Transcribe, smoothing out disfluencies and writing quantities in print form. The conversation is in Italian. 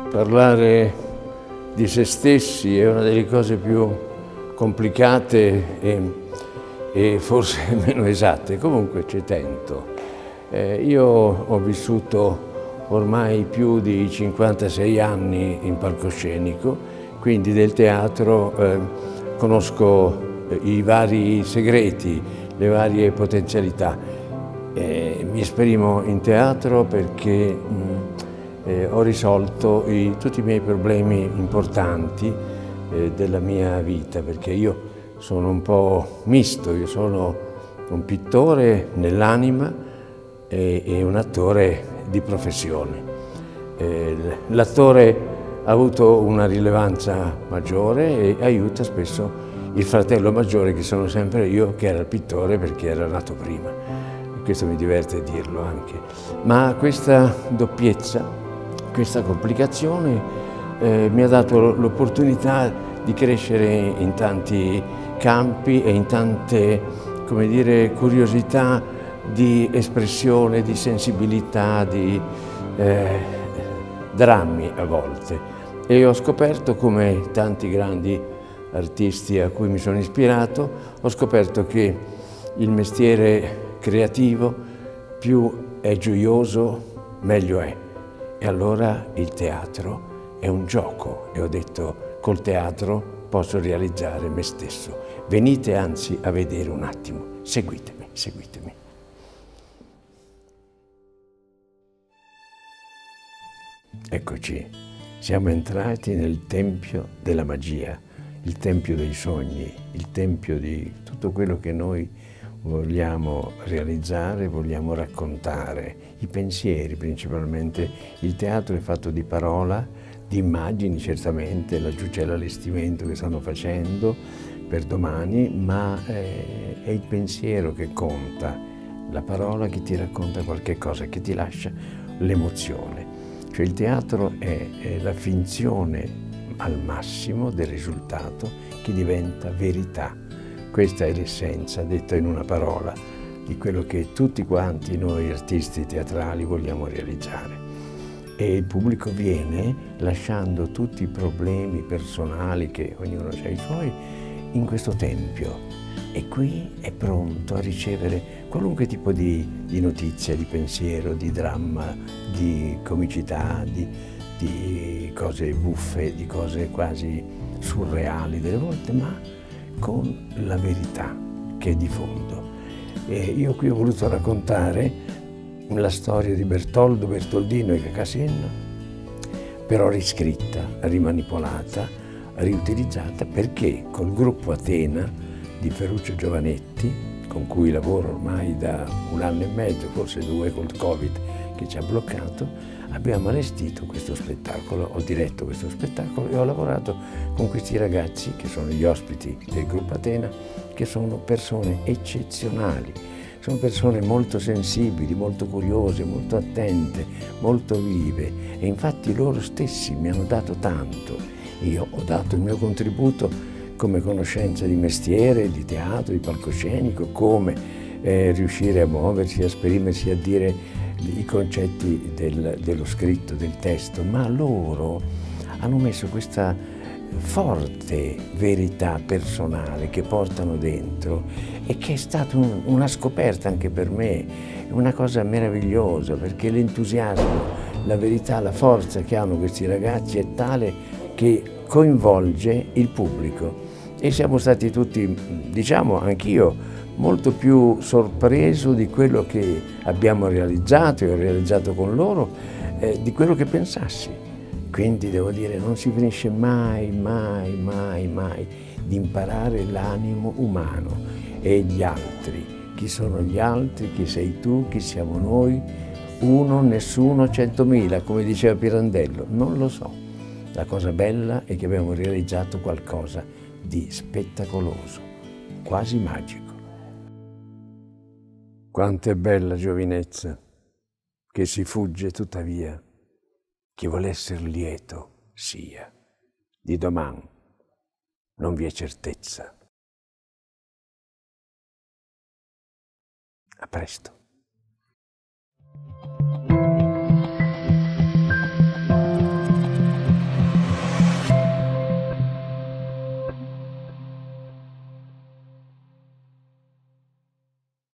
Parlare di se stessi è una delle cose più complicate e forse meno esatte, comunque ci tento. Io ho vissuto ormai più di 56 anni in palcoscenico, quindi del teatro conosco i vari segreti, le varie potenzialità. Mi esprimo in teatro perché ho risolto tutti i miei problemi importanti della mia vita, perché io sono un po' misto, io sono un pittore nell'anima e un attore di professione. L'attore ha avuto una rilevanza maggiore e aiuta spesso il fratello maggiore, che sono sempre io, che era il pittore perché era nato prima. Questo mi diverte dirlo anche. Ma questa doppiezza, questa complicazione mi ha dato l'opportunità di crescere in tanti campi e in tante, come dire, curiosità di espressione, di sensibilità, di drammi a volte. E ho scoperto, come tanti grandi artisti a cui mi sono ispirato, ho scoperto che il mestiere creativo più è gioioso, meglio è. E allora il teatro è un gioco e ho detto, col teatro posso realizzare me stesso. Venite anzi a vedere un attimo, seguitemi, seguitemi. Eccoci, siamo entrati nel tempio della magia, il tempio dei sogni, il tempio di tutto quello che noi vogliamo realizzare, vogliamo raccontare, i pensieri principalmente. Il teatro è fatto di parola, di immagini certamente, laggiù c'è l'allestimento che stanno facendo per domani, ma è il pensiero che conta, la parola che ti racconta qualche cosa, che ti lascia l'emozione. Cioè il teatro è la finzione al massimo del risultato che diventa verità. Questa è l'essenza, detta in una parola, di quello che tutti quanti noi artisti teatrali vogliamo realizzare. E il pubblico viene lasciando tutti i problemi personali, che ognuno ha i suoi, in questo tempio. E qui è pronto a ricevere qualunque tipo di notizia, di pensiero, di dramma, di comicità, di cose buffe, di cose quasi surreali delle volte, ma con la verità che è di fondo. E io qui ho voluto raccontare la storia di Bertoldo, Bertoldino e Cacassin, però riscritta, rimanipolata, riutilizzata, perché col gruppo Atena di Ferruccio Giovanetti, con cui lavoro ormai da 1 anno e mezzo, forse 2 col Covid che ci ha bloccato, abbiamo allestito questo spettacolo, ho diretto questo spettacolo e ho lavorato con questi ragazzi che sono gli ospiti del gruppo Atena, che sono persone eccezionali, sono persone molto sensibili, molto curiose, molto attente, molto vive, e infatti loro stessi mi hanno dato tanto. Io ho dato il mio contributo come conoscenza di mestiere, di teatro, di palcoscenico, come riuscire a muoversi, a esprimersi, a dire i concetti dello scritto, del testo, ma loro hanno messo questa forte verità personale che portano dentro e che è stata una scoperta anche per me, una cosa meravigliosa, perché l'entusiasmo, la verità, la forza che hanno questi ragazzi è tale che coinvolge il pubblico. E siamo stati tutti, diciamo anch'io, molto più sorpreso di quello che abbiamo realizzato e ho realizzato con loro, di quello che pensassi. Quindi devo dire, non si finisce mai, mai, mai, mai di imparare l'animo umano e gli altri. Chi sono gli altri? Chi sei tu? Chi siamo noi? Uno, nessuno, 100.000, come diceva Pirandello. Non lo so. La cosa bella è che abbiamo realizzato qualcosa di spettacoloso, quasi magico. Quanto è bella giovinezza, che si fugge tuttavia, chi vuol esser lieto sia, di doman non vi è certezza. A presto.